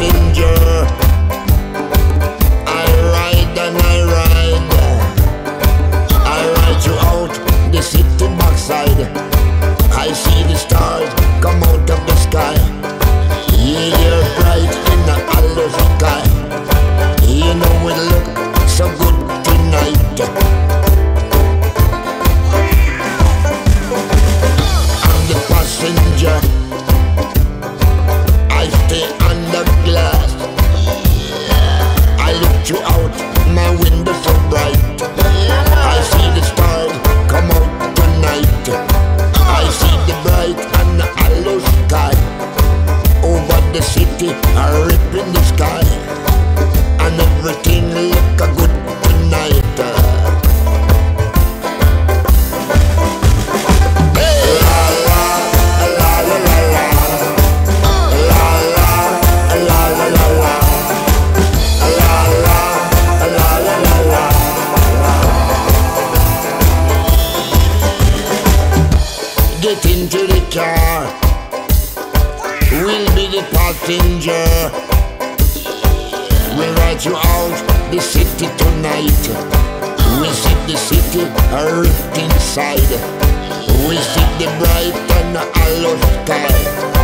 passenger. I ride and I ride. I ride throughout the city backside. I see the stars come out of the sky. Yeah, they're bright in the hollow sky. You know it look so good tonight. I'm the passenger. I stay under glass. I look throughout my window so bright. I see the stars come out tonight. I see the bright and the hollow sky. Over the city, I rip in the sky. And everything look a good tonight. Get into the car, we'll be the passenger. We ride throughout the city tonight. We see the city ripped inside. We see the bright and hollow sky.